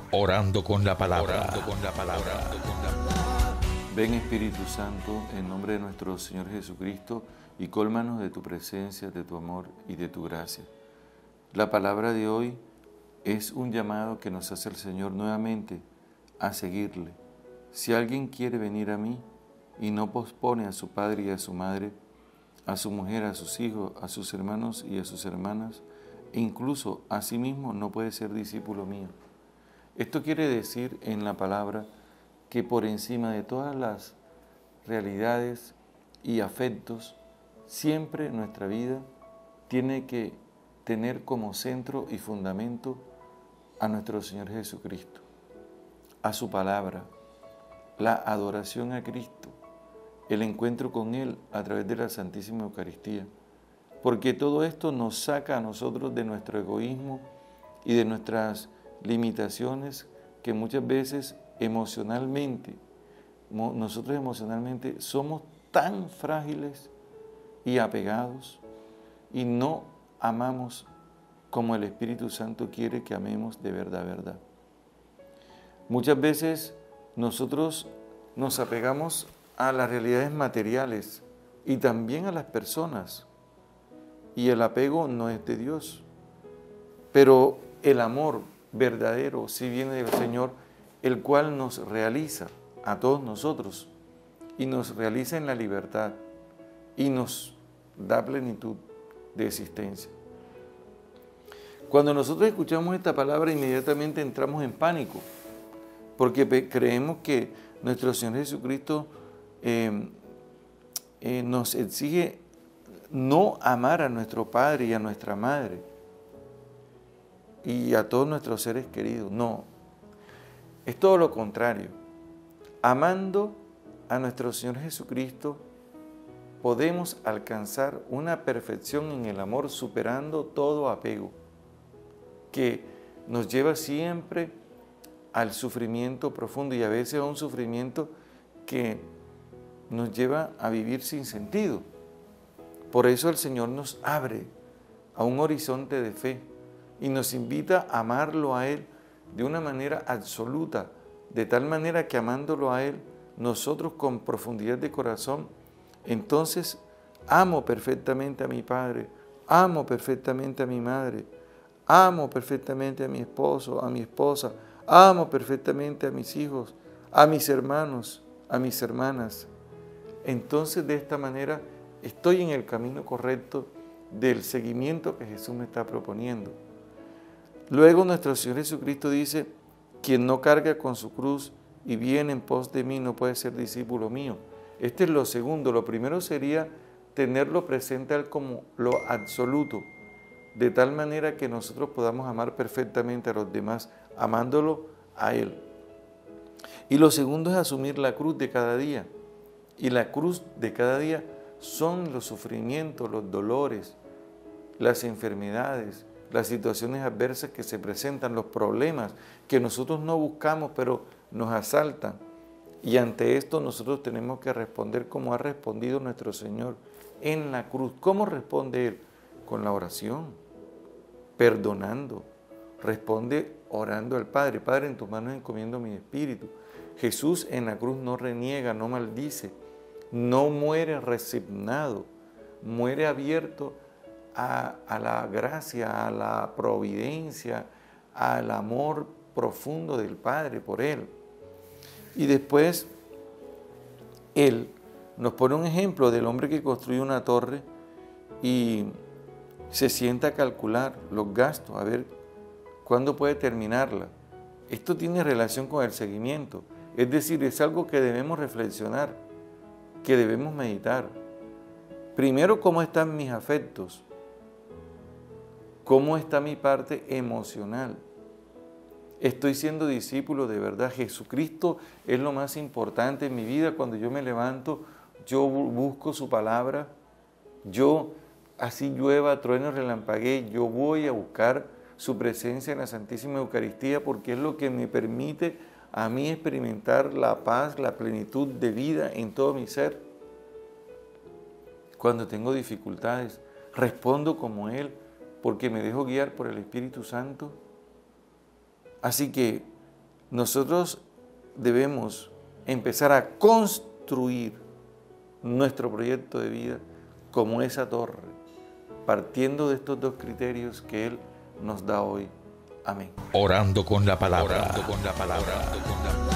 Orando con la palabra. Ven Espíritu Santo, en nombre de nuestro Señor Jesucristo, y cólmanos de tu presencia, de tu amor y de tu gracia. La palabra de hoy es un llamado que nos hace el Señor nuevamente a seguirle. Si alguien quiere venir a mí y no pospone a su padre y a su madre, a su mujer, a sus hijos, a sus hermanos y a sus hermanas, e incluso a sí mismo, no puede ser discípulo mío. Esto quiere decir en la palabra que por encima de todas las realidades y afectos, siempre nuestra vida tiene que tener como centro y fundamento a nuestro Señor Jesucristo, a su palabra, la adoración a Cristo, el encuentro con Él a través de la Santísima Eucaristía, porque todo esto nos saca a nosotros de nuestro egoísmo y de nuestras limitaciones que muchas veces nosotros emocionalmente somos tan frágiles y apegados y no amamos como el Espíritu Santo quiere que amemos de verdad, verdad. Muchas veces nosotros nos apegamos a las realidades materiales y también a las personas, y el apego no es de Dios, pero el amor verdadero sí viene del Señor, el cual nos realiza a todos nosotros y nos realiza en la libertad y nos da plenitud de existencia. Cuando nosotros escuchamos esta palabra, inmediatamente entramos en pánico, porque creemos que nuestro Señor Jesucristo nos exige no amar a nuestro Padre y a nuestra Madre y a todos nuestros seres queridos. No, es todo lo contrario. Amando a nuestro Señor Jesucristo, podemos alcanzar una perfección en el amor, superando todo apego, que nos lleva siempre al sufrimiento profundo y a veces a un sufrimiento que nos lleva a vivir sin sentido. Por eso el Señor nos abre a un horizonte de fe y nos invita a amarlo a Él de una manera absoluta, de tal manera que amándolo a Él, nosotros con profundidad de corazón, entonces amo perfectamente a mi Padre, amo perfectamente a mi madre, amo perfectamente a mi esposo, a mi esposa, amo perfectamente a mis hijos, a mis hermanos, a mis hermanas. Entonces de esta manera estoy en el camino correcto del seguimiento que Jesús me está proponiendo. Luego nuestro Señor Jesucristo dice, quien no carga con su cruz y viene en pos de mí no puede ser discípulo mío. Este es lo segundo. Lo primero sería tenerlo presente a Él como lo absoluto, de tal manera que nosotros podamos amar perfectamente a los demás, amándolo a Él. Y lo segundo es asumir la cruz de cada día. Y la cruz de cada día son los sufrimientos, los dolores, las enfermedades, las situaciones adversas que se presentan, los problemas que nosotros no buscamos, pero nos asaltan. Y ante esto nosotros tenemos que responder como ha respondido nuestro Señor en la cruz. ¿Cómo responde Él? Con la oración, perdonando. Responde orando al Padre. Padre, en tus manos encomiendo mi espíritu. Jesús en la cruz no reniega, no maldice, no muere resignado, muere abierto a la gracia, a la providencia, al amor profundo del Padre por Él. Y después Él nos pone un ejemplo del hombre que construye una torre y se sienta a calcular los gastos, a ver cuándo puede terminarla. Esto tiene relación con el seguimiento, es decir, es algo que debemos reflexionar, que debemos meditar. Primero, ¿cómo están mis afectos? ¿Cómo está mi parte emocional? ¿Estoy siendo discípulo de verdad? Jesucristo es lo más importante en mi vida. Cuando yo me levanto, yo busco su palabra. Yo, así llueva, trueno, relampaguee, yo voy a buscar su presencia en la Santísima Eucaristía porque es lo que me permite a mí experimentar la paz, la plenitud de vida en todo mi ser. Cuando tengo dificultades, respondo como Él, porque me dejo guiar por el Espíritu Santo. Así que nosotros debemos empezar a construir nuestro proyecto de vida como esa torre, partiendo de estos dos criterios que Él nos da hoy. Amén. Orando con la palabra. Orando con la palabra.